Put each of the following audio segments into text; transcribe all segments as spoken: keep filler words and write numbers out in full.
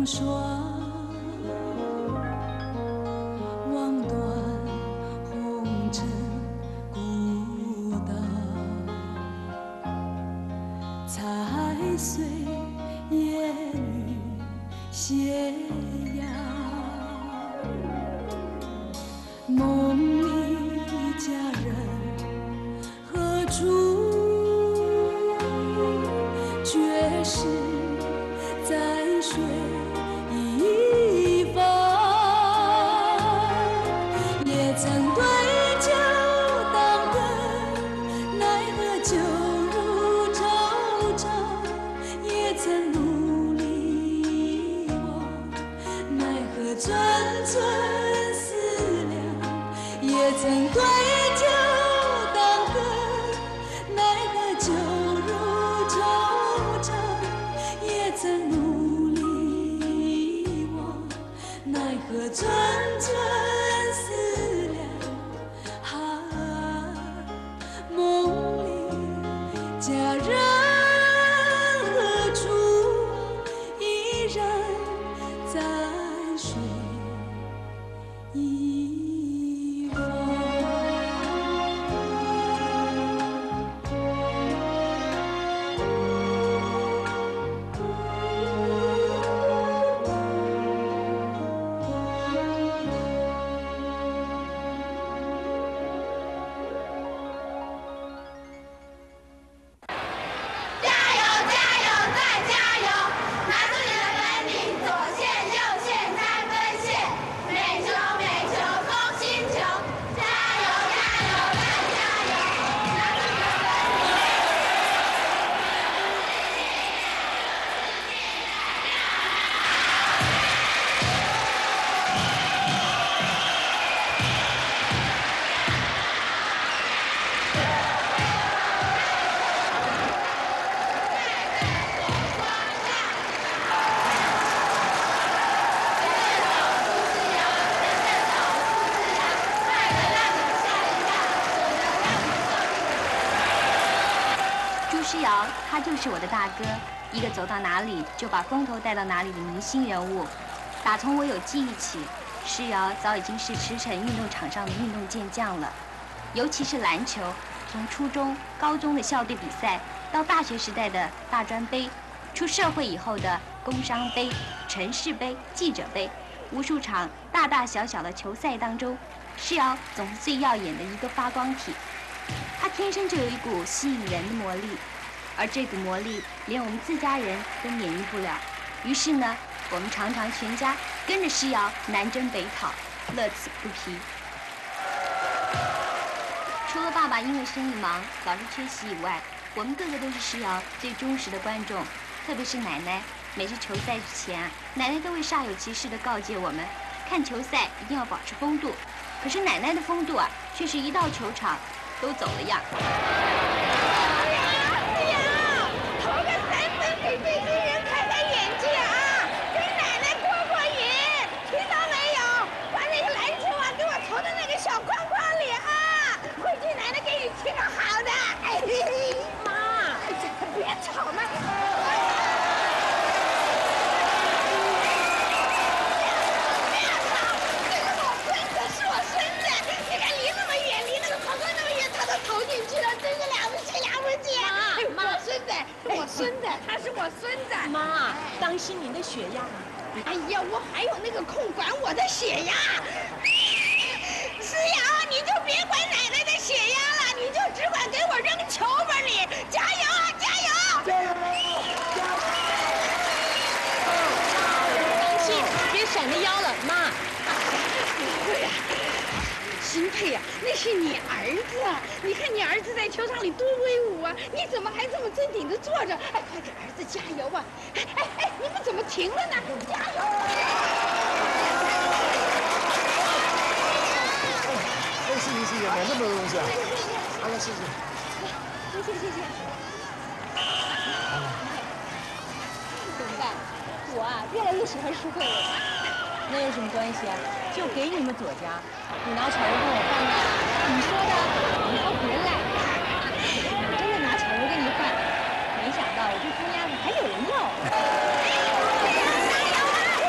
霜。 随夜雨斜阳，梦里佳人何处？却是在水一方。也曾对酒当歌，奈何酒入愁肠。 也曾努力忘，奈何寸寸思量；也曾对酒当歌，奈何酒入愁肠；也曾努力忘，奈何寸寸思量。啊，梦里佳人。 在水一方。 加油！加油！再加油！拿出你的本领，左线、右线、三分线，每球每球攻心球。加油！加油！再加油！拿出你的本诗瑶，他就是我的大哥，一个走到哪里就把风头带到哪里的明星人物。打从我有记忆起，诗瑶早已经是驰骋运动场上的运动健将了。尤其是篮球，从初中、高中的校队比赛，到大学时代的大专杯，出社会以后的工商杯、城市杯、记者杯，无数场大大小小的球赛当中，诗瑶总是最耀眼的一个发光体。她天生就有一股吸引人的魔力。 而这股魔力，连我们自家人都免疫不了。于是呢，我们常常全家跟着诗瑶南征北讨，乐此不疲。除了爸爸因为生意忙老是缺席以外，我们个个都是诗瑶最忠实的观众。特别是奶奶，每次球赛之前啊，奶奶都会煞有其事地告诫我们，看球赛一定要保持风度。可是奶奶的风度啊，却是一到球场都走了样。 给这些人开开眼界啊！给奶奶过过瘾，听到没有？把那个篮球啊，给我投到那个小框框里啊！回去奶奶给你切个好的。哎，妈，别吵嘛！别吵！这是我孙子，是我孙子！你看离那么远，离那个框框那么远，他都投进去了，真是了不起，了不起！妈，妈，孙子，我孙子。 他是我孙子， 妈，当心您的血压。 哎呀，我还有那个空管我的血压。思瑶，你就别管奶奶的血压了，你就只管给我扔球吧你！加油啊，加油！加油！加油！ 当心，别闪着腰了，妈。 不会啊。 钦佩呀，那是你儿子！你看你儿子在球场里多威武啊！你怎么还这么镇定地坐着？哎，快给儿子加油啊！哎哎哎，你们怎么停了呢？加油！ 哎，谢谢谢谢，买那么多东西啊！好了，谢谢。 谢谢谢谢。怎么办？我啊，越来越喜欢舒慧了。 那有什么关系啊？就给你们左家，你拿炒肉跟我换啊？你说的，以后别赖。我真的拿炒肉跟你换，没想到我这猪鸭子还有人要。 加油啊！加油啊！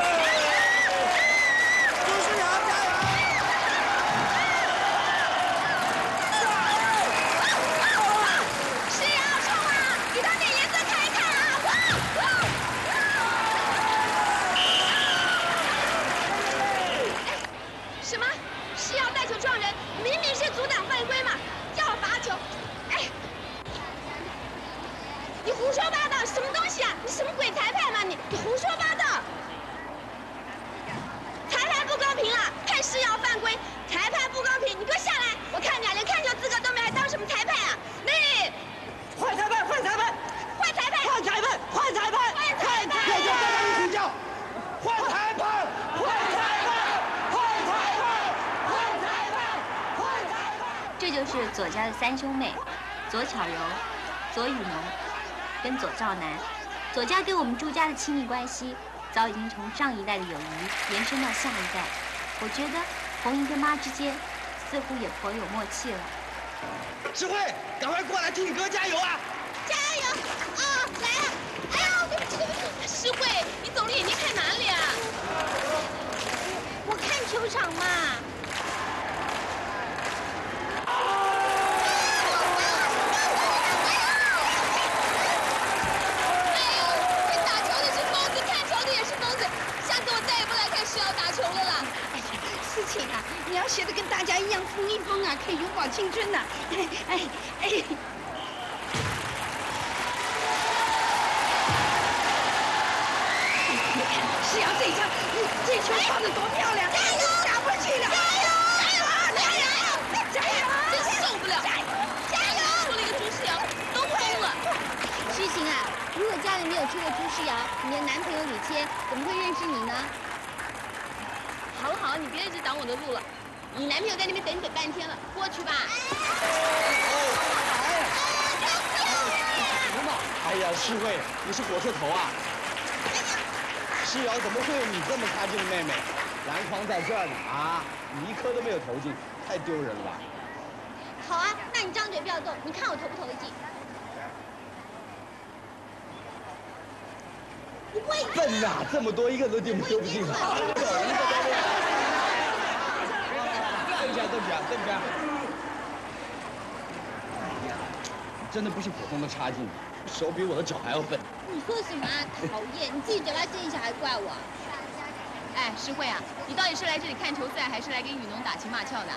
左家的三兄妹，左巧柔、左雨农跟左兆南。左家跟我们朱家的亲密关系，早已经从上一代的友谊延伸到下一代。我觉得红姨跟妈之间似乎也颇有默契了。 诗慧，赶快过来替你哥加油啊！ 加油！啊，来啊！哎呦，对不起对不起， 诗慧，你走了眼睛看哪里啊？ 我看球场嘛。 哎呦，这打球的是疯子，看球的也是疯子，下次我再也不来看诗瑶打球了啦。 哎呀，事情啊，你要学的跟大家一样疯一疯啊，可以永葆青春呐！哎哎哎！诗瑶这一下，这球放的多漂亮！加油！打过去了！加油！加油！加油！加油！ 真受不了！加油！加油！出了一个朱诗瑶，都疯了。 诗晴啊，如果家里没有出过朱诗瑶，你的男朋友李谦怎么会认识你呢？ 好了好了，你别一直挡我的路了。你男朋友在那边等你等半天了，过去吧。 什么嘛？哎呀，诗慧，你是火车头啊！诗瑶怎么会有你这么差劲的妹妹？篮筐在这儿呢啊！你一颗都没有投进，太丢人了吧！ 好啊，那你张嘴不要动，你看我投不投得进？ 你会笨呐，这么多一个都进不丢不进啊！走一个都没有。对不起啊，对不起啊，对不起啊！真的不是普通的差劲，手比我的脚还要笨。 你说什么啊？讨厌！你自己嘴巴尖一下还怪我？ 哎，诗慧啊，你到底是来这里看球赛，还是来给雨农打情骂俏的？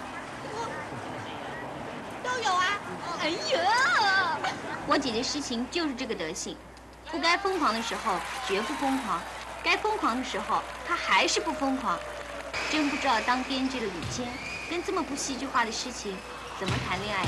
都有啊！ 哎呀，我姐姐诗晴就是这个德行，不该疯狂的时候绝不疯狂，该疯狂的时候她还是不疯狂。真不知道当编剧的李谦跟这么不戏剧化的诗情怎么谈恋爱的。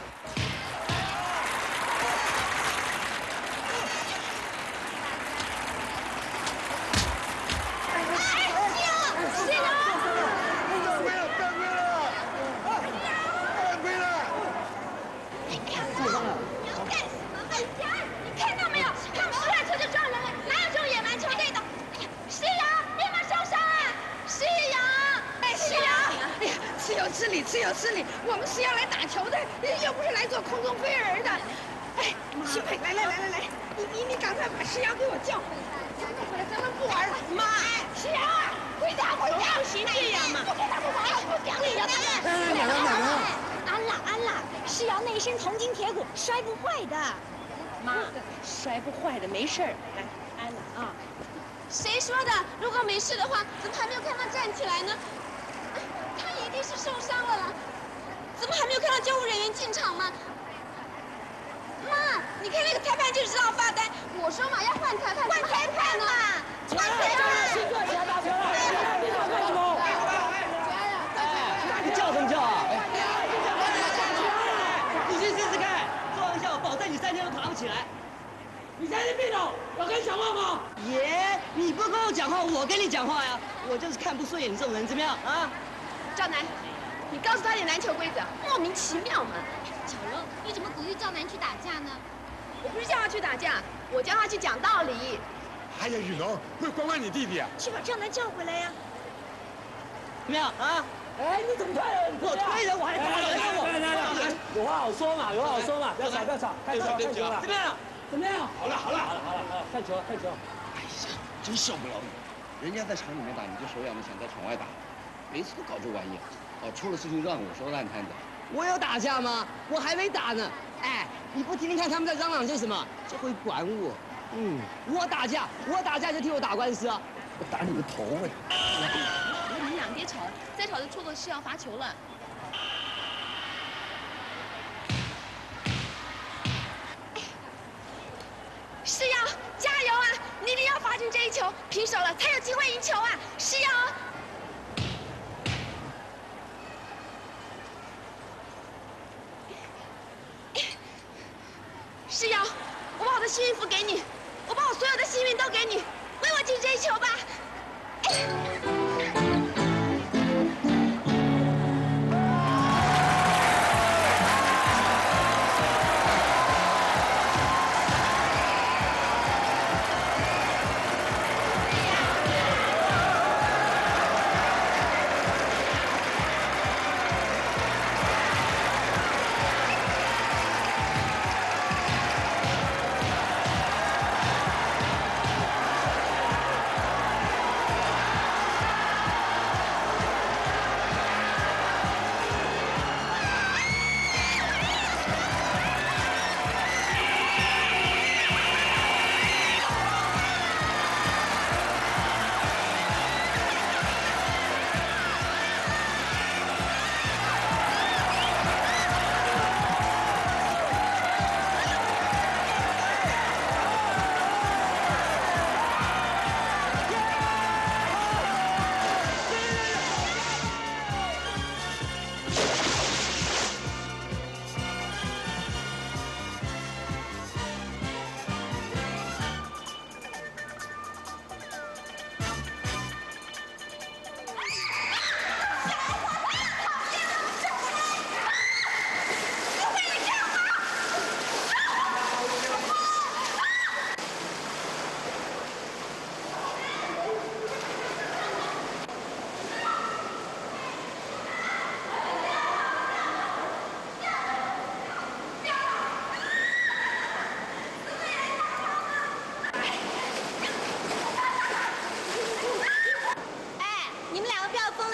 失礼，只有失礼。我们是要来打球的，又不是来做空中飞人的。哎，新培，来来来来来，你你你赶快把石瑶给我叫回来，叫回来，咱们不玩了。妈，石瑶啊，回家回家，不行这样嘛，不跟他们玩了，不讲理了，咱们。 奶奶奶奶， 安啦安啦，石瑶那一身铜筋铁骨，摔不坏的。 妈，摔不坏的，没事儿。来，安了啊。 谁说的？如果没事的话，怎么还没有看他站起来呢？他一定是受伤了啦，怎么还没有看到救护人员进场吗？妈，你看那个裁判就知道发呆。我说嘛，要换裁判，换裁判嘛，换裁判。 新队起来打球了，别打干什么？你叫什么叫啊？你去试试看，做一下，我保证你三天都爬不起来。你神经病哦！要跟你讲话吗？爷，你不跟我讲话，我跟你讲话呀。我就是看不顺眼你这种人，怎么样啊？ 赵楠，你告诉他点篮球规则，莫名其妙嘛。 巧柔，你怎么鼓励赵楠去打架呢？ 我不是叫他去打架，我叫他去讲道理。 哎呀，雨农，会管管你弟弟啊！ 去把赵楠叫回来呀！ 怎么样啊？哎，你怎么推人？我推人，我还打人我。来来来，有话好说嘛，有话好说嘛，不要吵不要吵，看球看球了。怎么样？怎么样？ 好了好了好了好了好了，看球看球。 哎呀，真受不了你！人家在场里面打，你就手痒的想在场外打，每次都搞这玩意。哦，出了事情让我收烂摊子。 我有打架吗？我还没打呢。哎，你不听听看他们在嚷嚷些什么？就会管我。嗯，我打架，我打架就替我打官司啊！ 我打你个头啊！ 你们俩别吵了，再吵就错过是要罚球了。是瑶，加油啊！你一定要罚进这一球，平手了才有机会赢球啊！是瑶。是瑶，我把我的幸运符给你，我把我所有的幸运都给你，为我进这一球吧！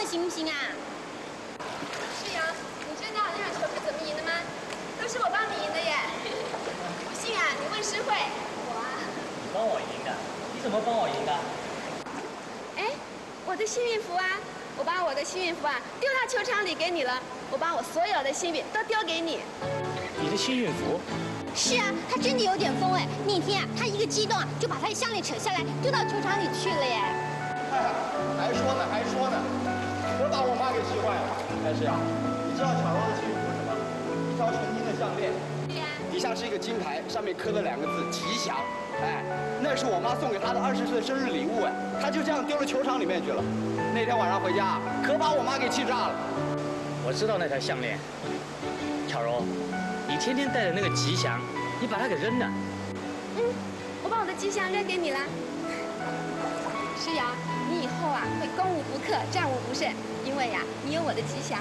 行不行啊？世阳，你知道那场球是怎么赢的吗？都是我帮你赢的耶！不信啊，你问诗慧。我啊。 你帮我赢的？你怎么帮我赢的？ 哎，我的幸运符啊！我把我的幸运符啊丢到球场里给你了。我把我所有的幸运都丢给你。 你的幸运符？ 是啊，他真的有点疯哎！那天啊，他一个激动啊，就把他的项链扯下来丢到球场里去了耶。 还说呢，还说呢，可把我妈给气坏了。但是啊，你知道巧柔的幸运符是什么？一条纯金的项链，底下是一个金牌，上面刻了两个字“吉祥”。哎，那是我妈送给她的二十岁生日礼物哎，她就这样丢到球场里面去了。那天晚上回家，可把我妈给气炸了。 我知道那条项链，巧柔，你天天戴的那个吉祥，你把它给扔了。 嗯，我把我的吉祥扔给你了。诗瑶，你以后啊会攻无不克，战无不胜，因为呀、啊，你有我的吉祥。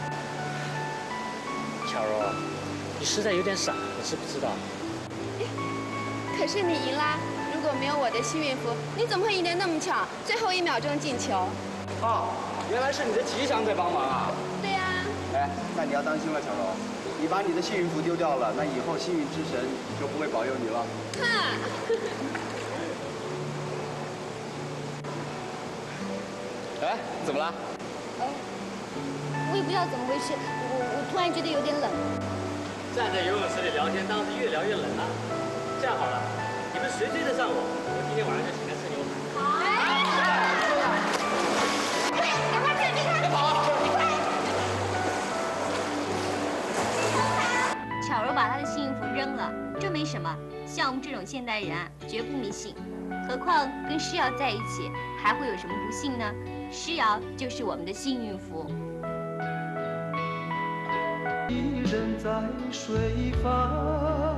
巧柔，你实在有点傻，你知不知道？ 可是你赢啦！如果没有我的幸运符，你怎么会赢得那么巧？最后一秒钟进球。 哦，原来是你的吉祥在帮忙啊！ 对呀、啊。 哎，那你要当心了，巧柔，你把你的幸运符丢掉了，那以后幸运之神就不会保佑你了。 哈。 哎，怎么了？ 呃，我也不知道怎么回事，我我突然觉得有点冷。 站在游泳池里聊天，当然是越聊越冷了。这样好了，你们谁追得上我，我今天晚上就请他吃牛排。 好。快，赶快去，别看，别跑，快！ 巧柔把她的幸运符扔了，这没什么。像我们这种现代人啊，绝不迷信。何况跟诗瑶在一起，还会有什么不幸呢？诗瑶就是我们的幸运符。 一人在水房。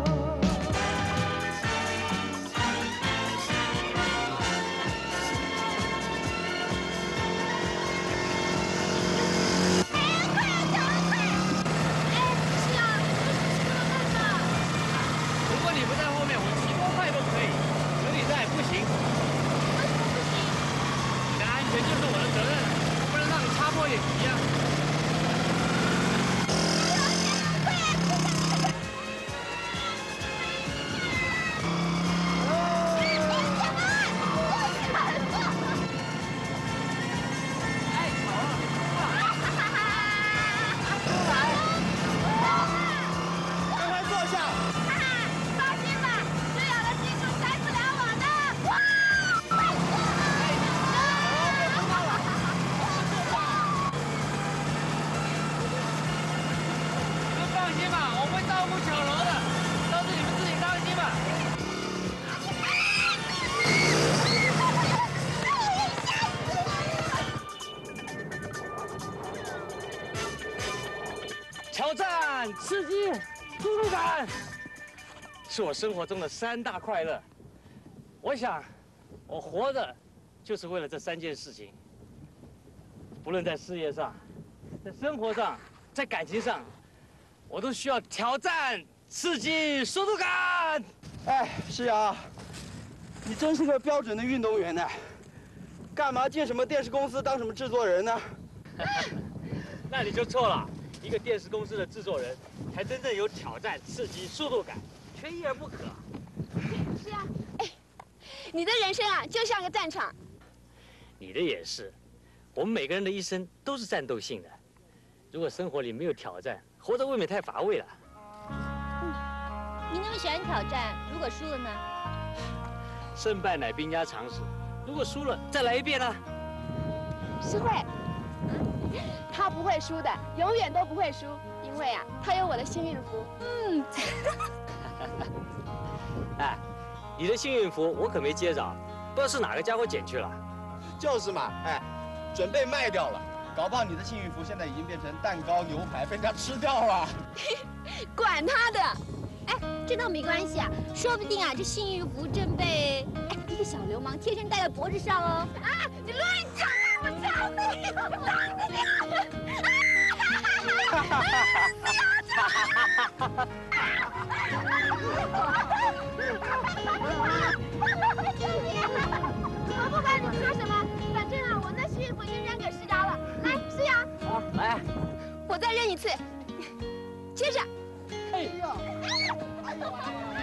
挑战、刺激、速度感，是我生活中的三大快乐。我想，我活着就是为了这三件事情。不论在事业上、在生活上、在感情上，我都需要挑战、刺激、速度感。 哎，诗瑶，你真是个标准的运动员呢。干嘛进什么电视公司当什么制作人呢？ 那你就错了。一个电视公司的制作人，才真正有挑战、刺激、速度感，缺一而不可。 是啊，哎，你的人生啊，就像个战场。 你的也是，我们每个人的一生都是战斗性的。如果生活里没有挑战，活着未免太乏味了。 嗯，你那么喜欢挑战，如果输了呢？ 胜败乃兵家常事，如果输了，再来一遍啊。 诗慧。他不会输的，永远都不会输，因为啊，他有我的幸运符。嗯。 哎，你的幸运符我可没接着，不知道是哪个家伙捡去了。 就是嘛，哎，准备卖掉了，搞不好你的幸运符现在已经变成蛋糕、牛排，被人家吃掉了。 管他的！ 哎，这倒没关系啊，说不定啊，这幸运符正被哎一个小流氓贴身戴在脖子上哦。 啊，你乱讲！我操你！我操你！啊！不要吵！我不管你说什么，反正啊，我那幸运符已经扔给石瑶了。来， 我再扔一次，接着。 哎呀！哎呦！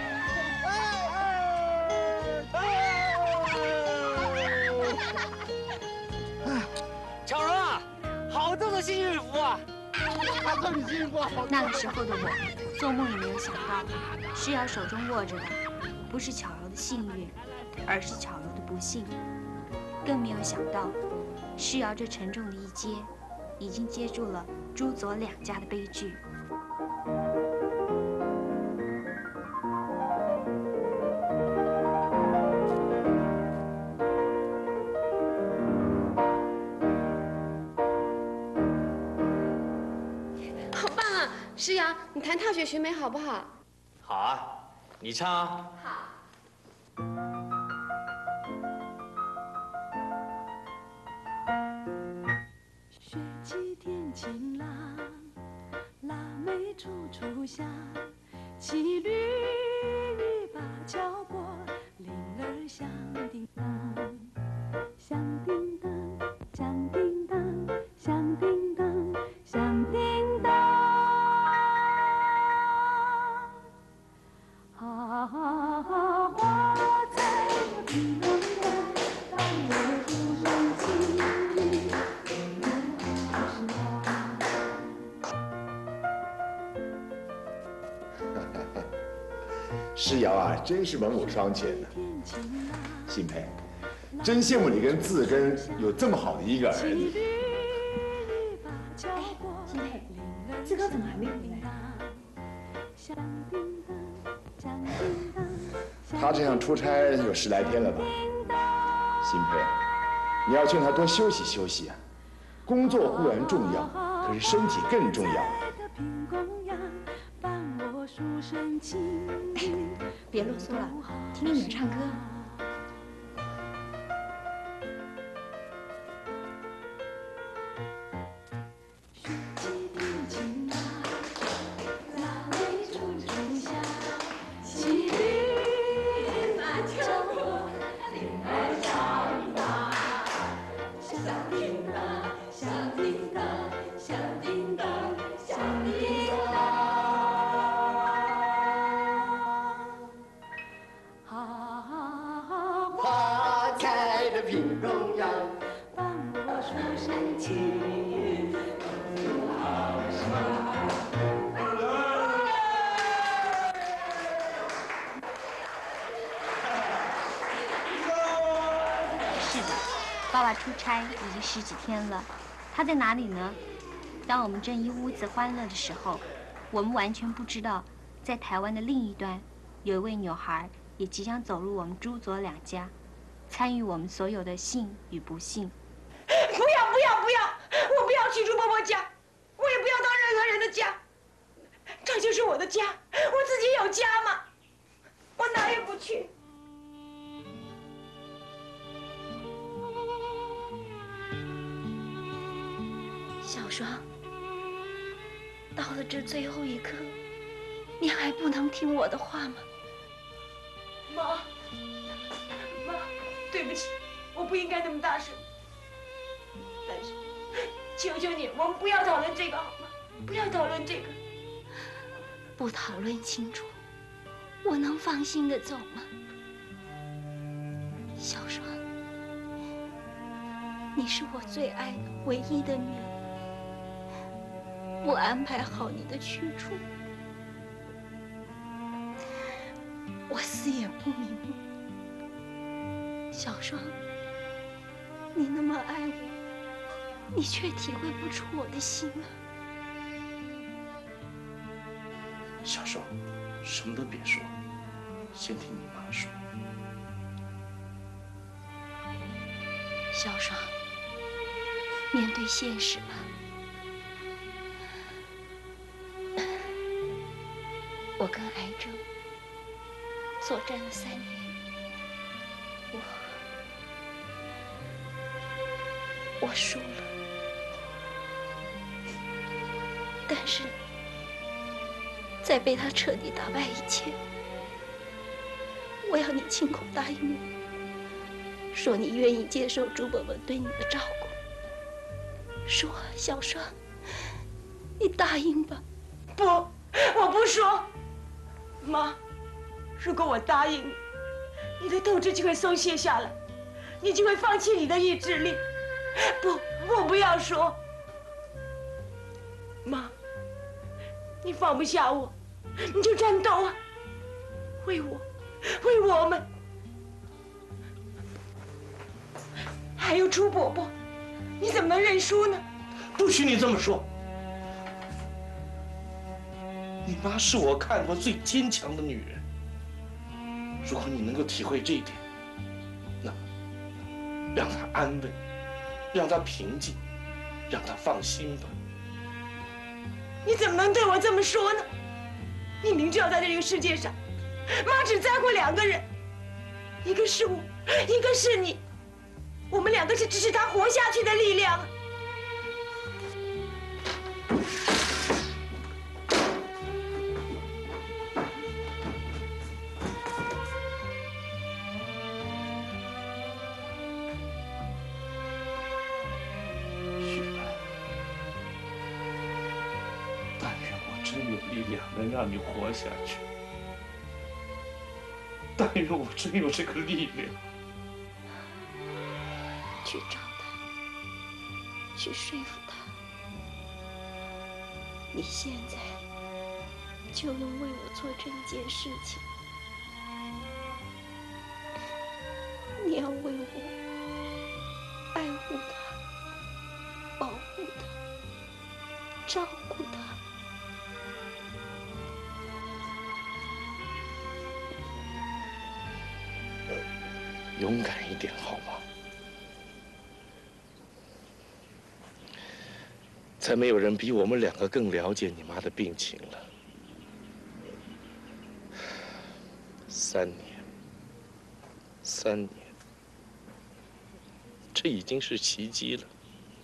哎！巧荣啊，好多的幸运符啊！ 祝你幸福！ 那个时候的我，做梦也没有想到，诗瑶手中握着的，不是巧柔的幸运，而是巧柔的不幸。更没有想到，诗瑶这沉重的一接，已经接住了朱左两家的悲剧。 好棒啊！诗瑶，你弹《踏雪寻梅》好不好？ 好啊，你唱啊。 好。 雪霁天晴朗，腊梅处处香。骑驴欲把桥过，铃儿响叮当，响叮当，响叮当，响叮当，响叮当。啊，花在屏风上，当我书生情意。 诗瑶啊，真是文武双全呢。新培，真羡慕你跟字根有这么好的一个儿子。 哎，新培，志哥怎么还没回来？ 他这样出差有十来天了吧？新培，你要劝他多休息休息啊。工作固然重要，可是身体更重要。 别啰嗦了，听听你们唱歌。爸爸出差已经十几天了，他在哪里呢？当我们正一屋子欢乐的时候，我们完全不知道，在台湾的另一端，有一位女孩也即将走入我们朱左两家，参与我们所有的幸与不幸。 不要不要不要！我不要去朱伯伯家，我也不要到任何人的家，这就是我的家，我自己有家嘛，我哪也不去。 小双，到了这最后一刻，你还不能听我的话吗？ 妈，妈，对不起，我不应该那么大声。但是，求求你，我们不要讨论这个好吗？不要讨论这个。 不讨论清楚，我能放心的走吗？小双，你是我最爱的唯一的女儿。我安排好你的去处，我死也不瞑目。小双，你那么爱我，你却体会不出我的心啊！ 小双，什么都别说，先听你妈说。 小双，面对现实吧。我跟癌症作战了三年，我我输了，但是在被他彻底打败以前，我要你亲口答应我，说你愿意接受朱伯伯对你的照顾，说小双， 你答应吧。 不，我不说。妈，如果我答应你，你的斗志就会松懈下来，你就会放弃你的意志力。不，我不要说。妈，你放不下我，你就战斗啊！为我，为我们。还有朱伯伯，你怎么能认输呢？ 不许你这么说！你妈是我看过最坚强的女人。如果你能够体会这一点，那让她安稳，让她平静，让她放心吧。 你怎么能对我这么说呢？你明知道在这个世界上，妈只在乎两个人，一个是我，一个是你。我们两个是支持她活下去的力量。 力量能让你活下去，但愿我真有这个力量。 去找他，去说服他，你现在就能为我做这一件事情。你要为我爱护他，保护他，照顾他。 勇敢一点好吗？才没有人比我们两个更了解你妈的病情了。三年，三年，这已经是奇迹了。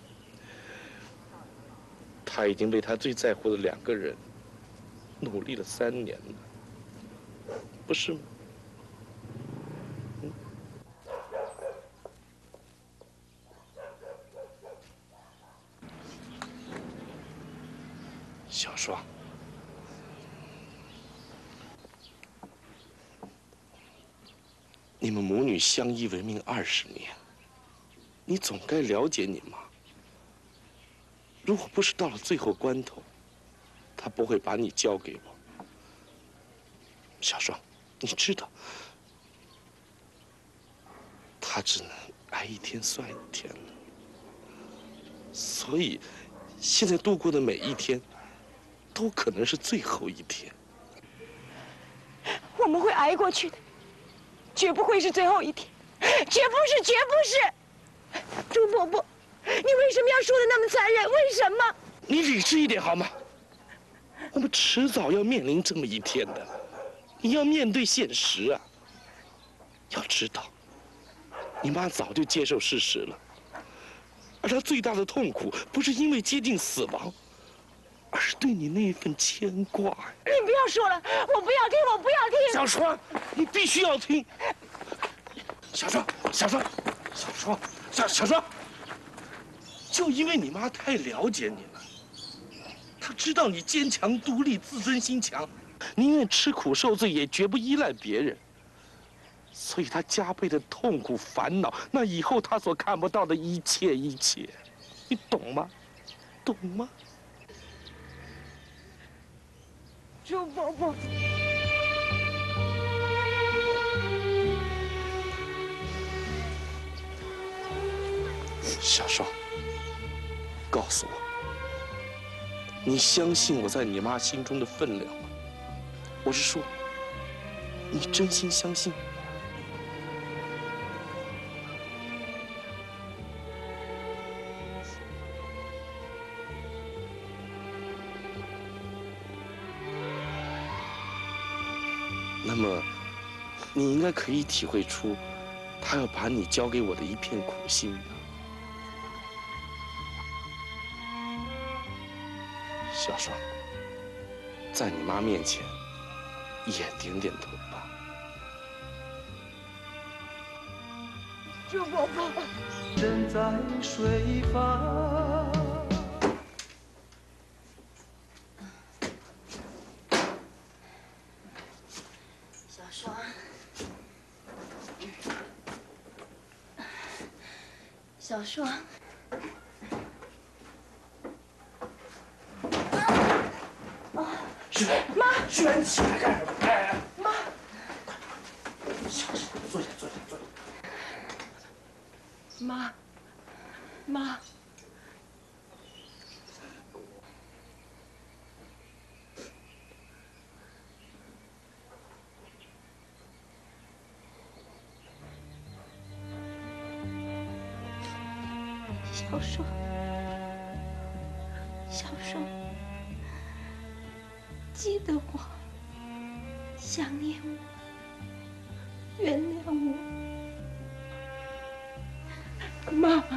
她已经为她最在乎的两个人努力了三年了，不是吗？小双，你们母女相依为命二十年，你总该了解你妈。如果不是到了最后关头，她不会把你交给我。小双，你知道，她只能挨一天算一天了。所以，现在度过的每一天，都可能是最后一天。 我们会挨过去的，绝不会是最后一天，绝不是，绝不是。朱伯伯，你为什么要说的那么残忍？为什么？ 你理智一点好吗？我们迟早要面临这么一天的，你要面对现实啊。要知道，你妈早就接受事实了，而她最大的痛苦不是因为接近死亡，而是对你那一份牵挂。 你不要说了，我不要听，我不要听。 小双，你必须要听。小双，小双，小双，小小双，就因为你妈太了解你了，她知道你坚强独立、自尊心强，宁愿吃苦受罪，也绝不依赖别人。所以她加倍的痛苦、烦恼，那以后她所看不到的一切一切，你懂吗？懂吗？ 朱伯伯， 小双，告诉我，你相信我在你妈心中的分量吗？我是说，你真心相信？那么，你应该可以体会出，他要把你交给我的一片苦心吧。小双，在你妈面前，也点点头吧。 朱伯伯， 人在水房。 小硕。 旭元，妈，旭元，起来干什么？哎哎，妈，小声，坐下，坐下，坐下。 妈，妈。 小硕，小硕，记得我，想念我，原谅我， 妈妈。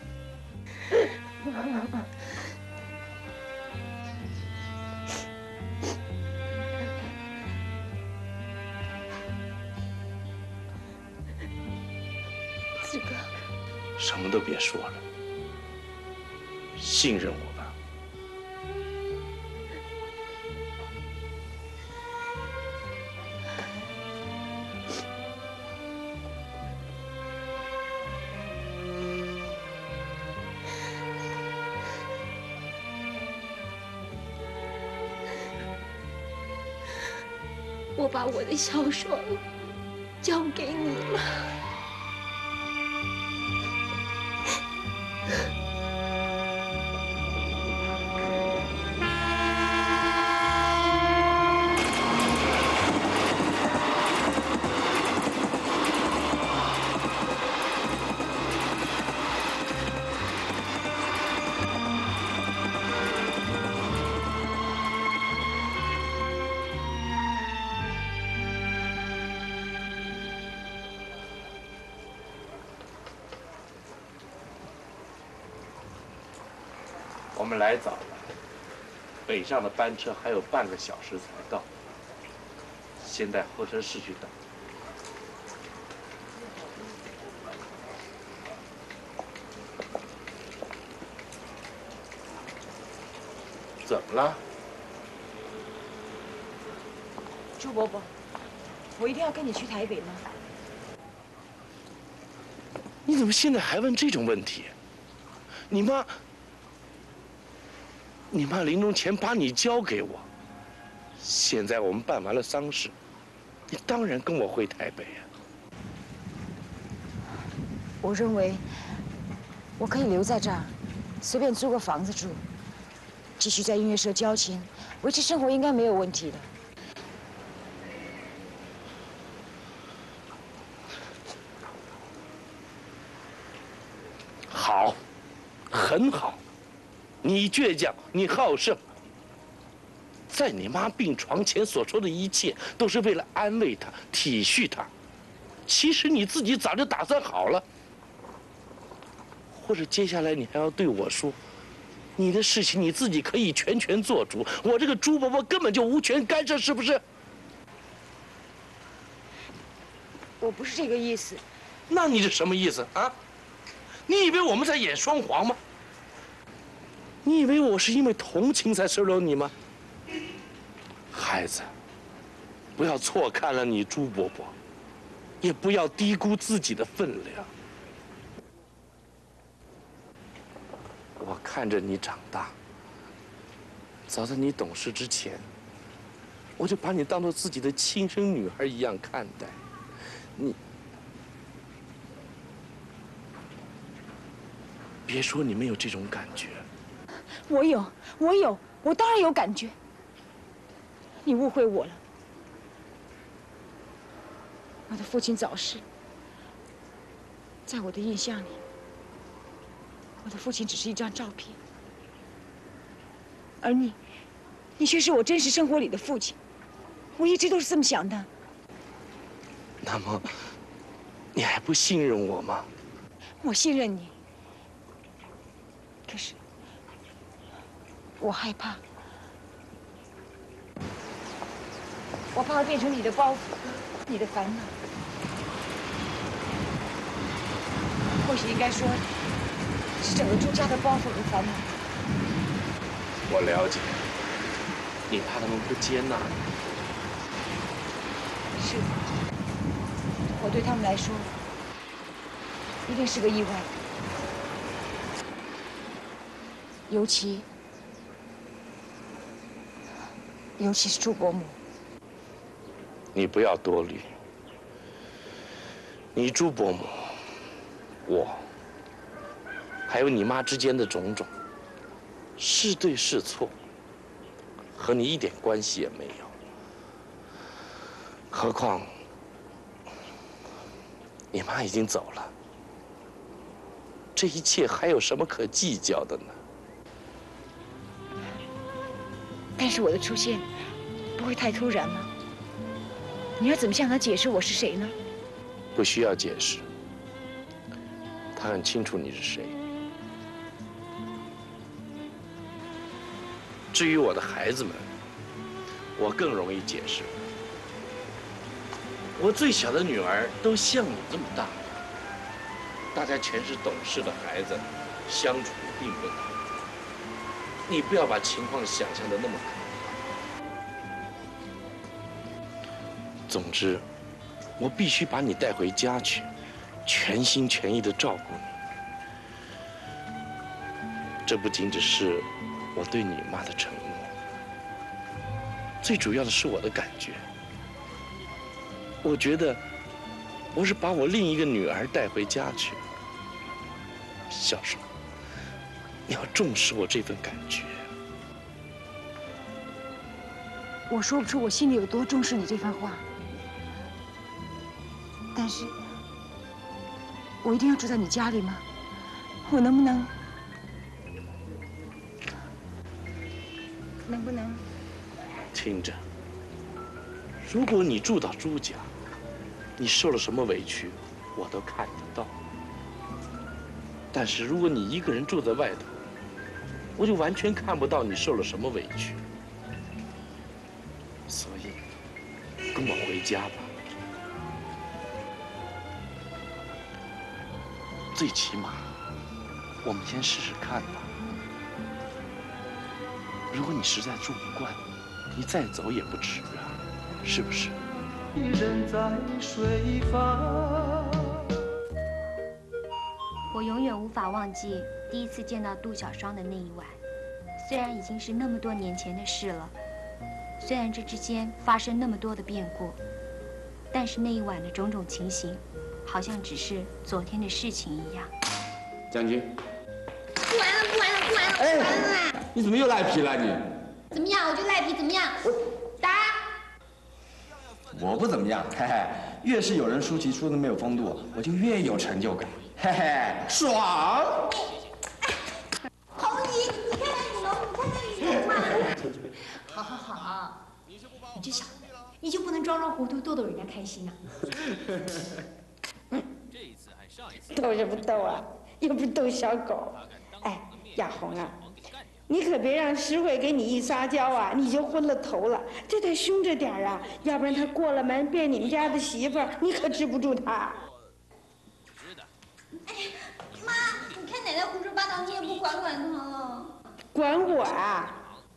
志哥， 什么都别说了。 信任我吧。 我把我的小爽交给你了。 我们来早了，北上的班车还有半个小时才到，先在候车室去等。怎么了？ 朱伯伯，我一定要跟你去台北吗？ 你怎么现在还问这种问题？你妈……你妈临终前把你交给我，现在我们办完了丧事，你当然跟我回台北呀。 我认为我可以留在这儿，随便租个房子住，继续在音乐社教琴，维持生活应该没有问题的。 好，很好。 你倔强，你好胜，在你妈病床前所说的一切，都是为了安慰她、体恤她。其实你自己早就打算好了，或者接下来你还要对我说，你的事情你自己可以全权做主，我这个朱伯伯根本就无权干涉，是不是？ 我不是这个意思。 那你是什么意思啊？你以为我们在演双簧吗？ 你以为我是因为同情才收留你吗？孩子，不要错看了你朱伯伯，也不要低估自己的分量。我看着你长大，早在你懂事之前，我就把你当做自己的亲生女儿一样看待。你，别说你没有这种感觉。 我有，我有，我当然有感觉。你误会我了。我的父亲早逝，在我的印象里，我的父亲只是一张照片，而你，你却是我真实生活里的父亲。我一直都是这么想的。 那么，你还不信任我吗？ 我信任你，可是。 我害怕，我怕会变成你的包袱，你的烦恼。或许应该说，是整个朱家的包袱和烦恼。 我了解，你怕他们不接纳你。 是的，我对他们来说，一定是个意外。 尤其，尤其是朱伯母。 你不要多虑，你朱伯母，我，还有你妈之间的种种，是对是错，和你一点关系也没有。何况，你妈已经走了，这一切还有什么可计较的呢？ 但是我的出现不会太突然吗？你要怎么向他解释我是谁呢？ 不需要解释，他很清楚你是谁。至于我的孩子们，我更容易解释。我最小的女儿都像你这么大，大家全是懂事的孩子，相处并不难。你不要把情况想象的那么可怕。总之，我必须把你带回家去，全心全意的照顾你。这不仅只是我对你妈的承诺，最主要的是我的感觉。我觉得我是把我另一个女儿带回家去。小双，你要重视我这份感觉。 我说不出我心里有多重视你这番话，但是，我一定要住在你家里吗？我能不能，能不能？ 听着，如果你住到朱家，你受了什么委屈，我都看得到。但是如果你一个人住在外头，我就完全看不到你受了什么委屈。所以，跟我回家吧。最起码，我们先试试看吧。如果你实在住不惯，你再走也不迟啊，是不是？ 人在水方。 我永远无法忘记第一次见到杜小双的那一晚，虽然已经是那么多年前的事了，虽然这之间发生那么多的变故，但是那一晚的种种情形，好像只是昨天的事情一样。 将军， 不玩了，不玩了，不玩了，不玩了！ 哎，你怎么又赖皮了你？ 怎么样？我就赖皮，怎么样？打！ 我不怎么样，嘿嘿。越是有人输棋输得没有风度，我就越有成就感，嘿嘿，爽！ 红姨，你看看雨龙，你看看雨龙嘛！好好好，你这小子，你就不能装装糊涂逗逗人家开心啊？ 逗什么逗啊？又不是逗小狗。哎，亚红啊，你可别让诗慧给你一撒娇啊，你就昏了头了。这得凶着点啊，要不然他过了门变你们家的媳妇儿，你可治不住他。 哎呀，妈，你看奶奶胡说八道，你也不管管她。 管我啊？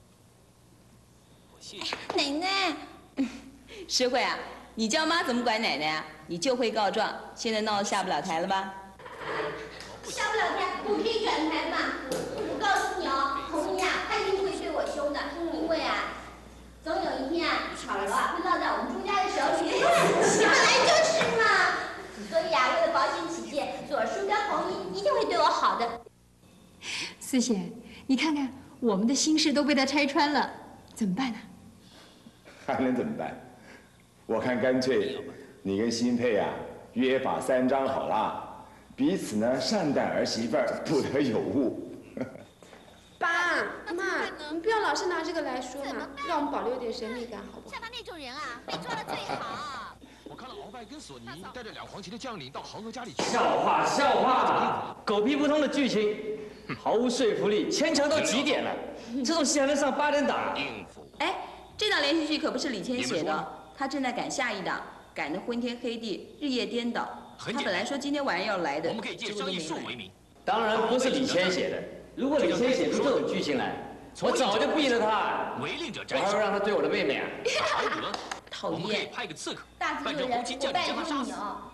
奶奶， 诗慧啊，你叫妈怎么管奶奶啊？你就会告状，现在闹得下不了台了吧？ 下不了台，我可以转台嘛。我告诉你哦，红姨啊，她一定会对我凶的，因为啊，总有一天啊，巧儿啊会落在我们朱家的手里。本来就是嘛。所以啊，为了保险起见，左叔跟红姨一定会对我好的。 四贤，你看看我们的心事都被他拆穿了，怎么办呢？ 还能怎么办？我看干脆你跟新佩啊约法三章好啦。彼此呢善待儿媳妇儿，不得有误。 爸妈，你不要老是拿这个来说嘛，让我们保留点神秘感，好不好？ 像他那种人啊，被抓的最好。 我看到鳌拜跟索尼带着两黄旗的将领到豪哥家里去。 笑话笑话，狗屁不通的剧情，毫无说服力，牵强到极点了。这种戏还能上八点档？ 应付。 哎，这档连续剧可不是李谦写的，他正在赶下一档，赶得昏天黑地，日夜颠倒。他本来说今天晚上要来的， 我们可以借商业术为名。 当然不是李谦写的。如果李谦写出这种剧情来，我早就毙了他。 违令者我还会让他对我的妹妹啊。 好得， 讨厌。 我们可以派个刺客， 大自为人，我拜托你哦。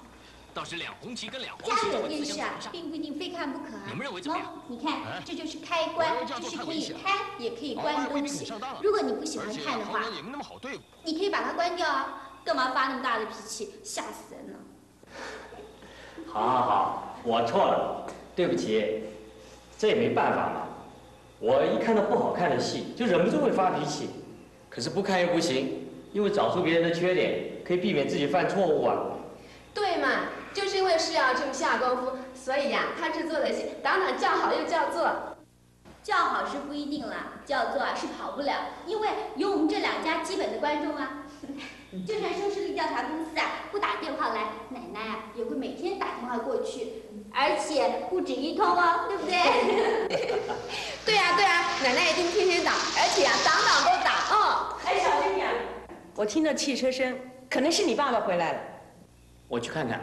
倒是两红旗跟两黄家旗才有电视啊会自相残，杀。 并不一定非看不可啊。 你们认为怎么样？ 喏你看， 哎这就是开关， 我认为这样就是可以做太危险了开也可以关的老外未必跟你东西上当了。 如果你不喜欢而且看的话好，人也没那么好对付。 你可以把它关掉啊。干嘛发那么大的脾气？吓死人了！ 好，好，好，我错了，对不起，这也没办法嘛。我一看到不好看的戏，就忍不住会发脾气，可是不看又不行，因为找出别人的缺点，可以避免自己犯错误啊。 对嘛，就是因为是要这么下功夫，所以呀、他制作的戏当然叫好又叫座。 叫好是不一定啦，叫座啊是跑不了，因为有我们这两家基本的观众啊。就算收视率调查公司啊不打电话来，奶奶啊也会每天打电话过去，而且不止一通哦，对不对？ 对呀、对呀、奶奶一定天天打，而且呀、档档都打哦。 哎，小丽呀，我听到汽车声，可能是你爸爸回来了。 我去看看。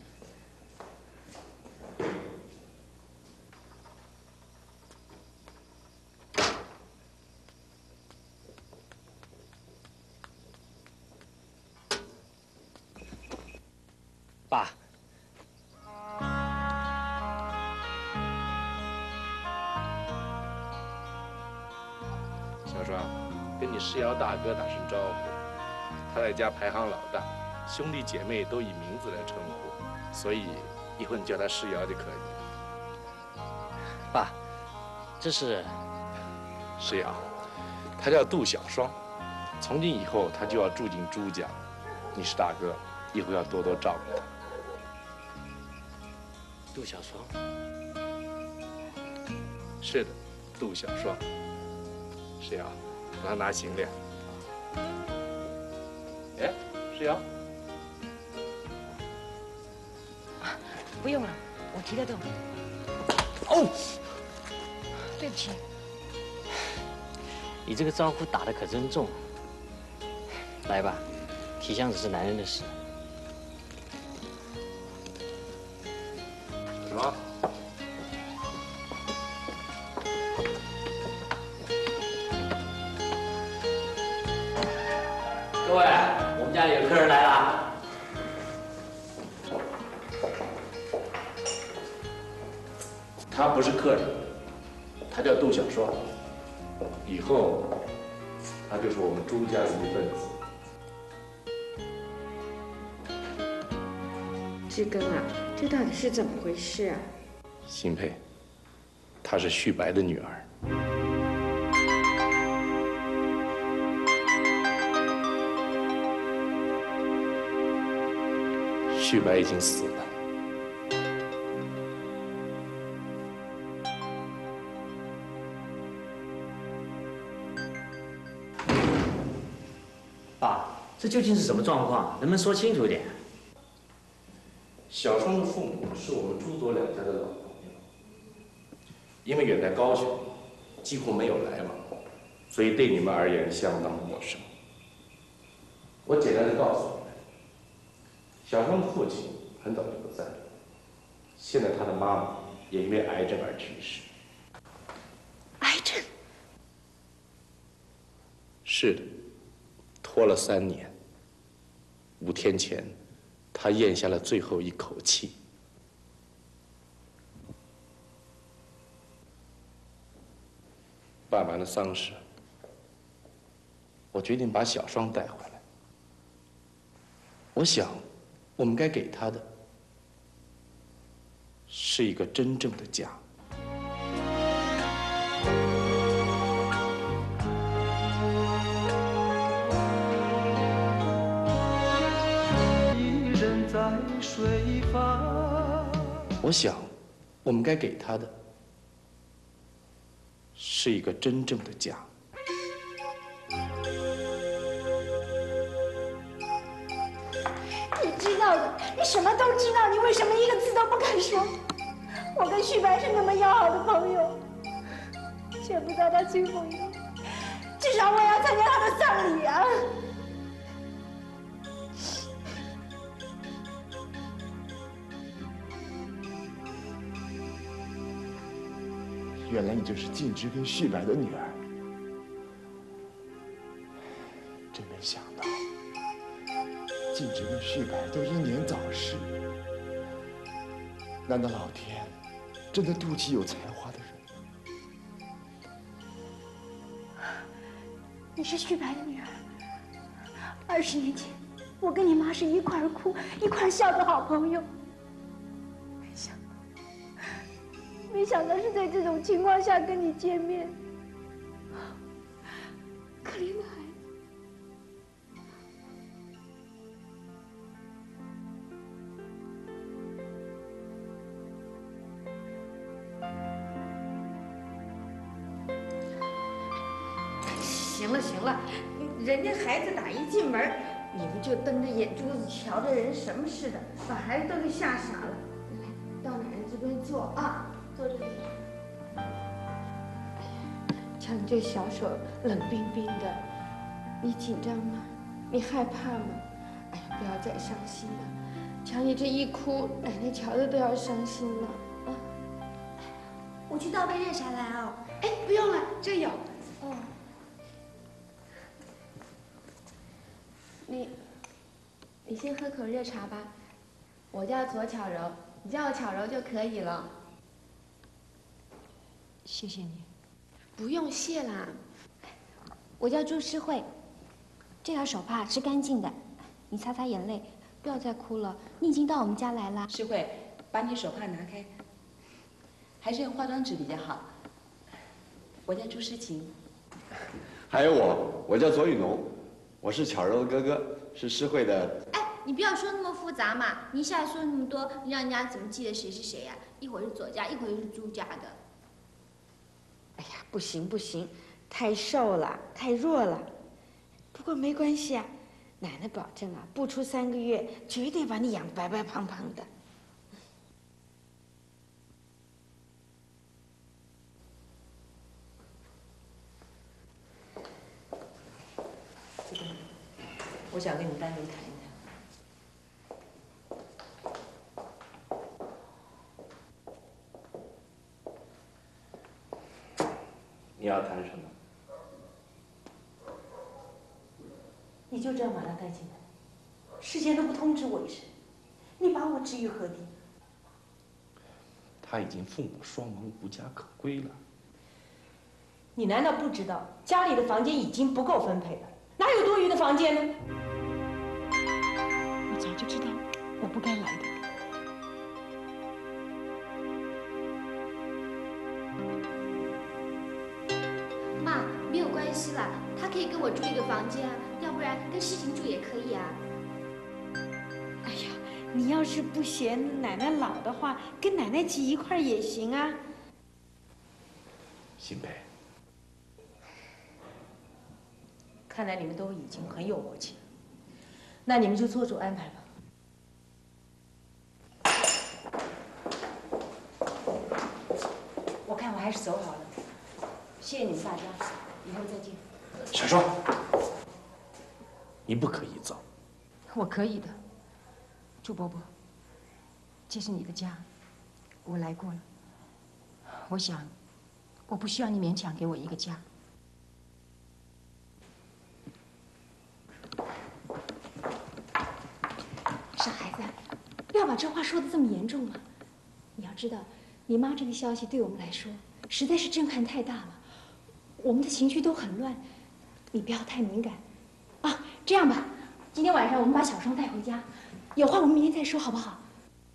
爸， 小双，跟你世尧大哥打声招呼。他在家排行老大，兄弟姐妹都以名字来称呼，所以一会儿你叫他世尧就可以了。 爸，这是世尧，他叫杜小双，从今以后他就要住进朱家，你是大哥，以后要多多照顾他。 杜小双。 是的，杜小双。世尧，帮他拿行李。哎，世尧， 不用了，我提得动。 哦， 对不起。 你这个招呼打得可真重。来吧，提箱子是男人的事。 什么？ 各位，我们家里有客人来了。 他不是客人，他叫杜小双，以后他就是我们朱家的一份子。 志根啊，这到底是怎么回事啊？ 新佩，她是旭白的女儿。旭白已经死了。 爸，这究竟是什么状况？能不能说清楚点？ 小双的父母是我们朱左两家的老朋友，因为远在高雄，几乎没有来往，所以对你们而言相当陌生。我简单的告诉你们，小双的父亲很早就不在了，现在他的妈妈也因为癌症而去世。 癌症？ 是的，拖了三年。五天前，他咽下了最后一口气。办完了丧事，我决定把小双带回来。我想，我们该给他的是一个真正的家。 一人在水房。 我想，我们该给他的是一个真正的家。 你知道的，你什么都知道，你为什么一个字都不肯说？我跟旭白是那么要好的朋友，见不到他最后一面，至少我也要参加他的丧礼啊！ 原来你就是静之跟旭白的女儿，真没想到，静之跟旭白都英年早逝， 难道老天真的妒忌有才华的人？ 你是旭白的女儿。二十年前，我跟你妈是一块儿哭、一块儿笑的好朋友。没想到，没想到是在这种情况下跟你见面。可怜的孩子。 行了行了，人家孩子打一进门，你们就瞪着眼珠子瞧着人什么似的，把孩子都给吓傻了。来，到奶奶这边坐啊，坐这里。哎呀，瞧你这小手冷冰冰的，你紧张吗？你害怕吗？哎呀，不要再伤心了。瞧你这一哭，奶奶瞧着都要伤心了啊。 我去倒杯热茶来哦。 哎，不用了，这有。哦。 你，你先喝口热茶吧。我叫左巧柔，你叫我巧柔就可以了。 谢谢你。 不用谢啦。 我叫朱诗慧，这条手帕是干净的，你擦擦眼泪，不要再哭了。你已经到我们家来了。 诗慧，把你手帕拿开，还是用化妆纸比较好。我叫朱诗晴。 还有我，我叫左雨农。 我是巧柔的哥哥，是诗慧的。 哎，你不要说那么复杂嘛！你一下说那么多，你让人家怎么记得谁是谁呀？一会儿是左家，一会儿又是朱家的。 哎呀，不行不行，太瘦了，太弱了。不过没关系啊，奶奶保证啊，不出三个月，绝对把你养白白胖胖的。 这个，我想跟你单独谈一谈。你要谈什么？ 你就这样把他带进来，事先都不通知我一声，你把我置于何地？ 他已经父母双亡，无家可归了。 你难道不知道家里的房间已经不够分配了？ 哪有多余的房间呢？我早就知道我不该来的。 妈，没有关系啦，他可以跟我住一个房间啊，要不然跟诗晴住也可以啊。 哎呀，你要是不嫌奶奶老的话，跟奶奶挤一块也行啊。 新培。 看来你们都已经很有默契了，那你们就做主安排吧。我看我还是走好了，谢谢你们大家，以后再见。 小双，你不可以走。 我可以的，朱伯伯，这是你的家，我来过了。我想，我不需要你勉强给我一个家。 傻孩子，不要把这话说的这么严重嘛！你要知道，你妈这个消息对我们来说实在是震撼太大了，我们的情绪都很乱，你不要太敏感。啊，这样吧，今天晚上我们把小双带回家，有话我们明天再说，好不好？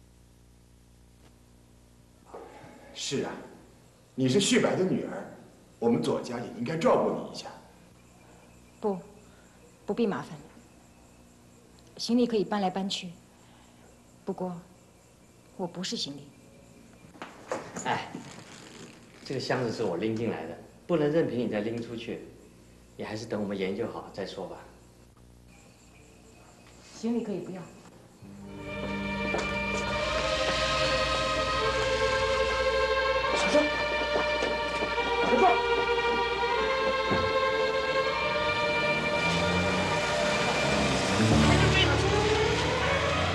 是啊，你是旭白的女儿，我们左家也应该照顾你一下。 不，不必麻烦。 行李可以搬来搬去，不过我不是行李。 哎，这个箱子是我拎进来的，不能任凭你再拎出去，你还是等我们研究好再说吧。 行李可以不要。 小双。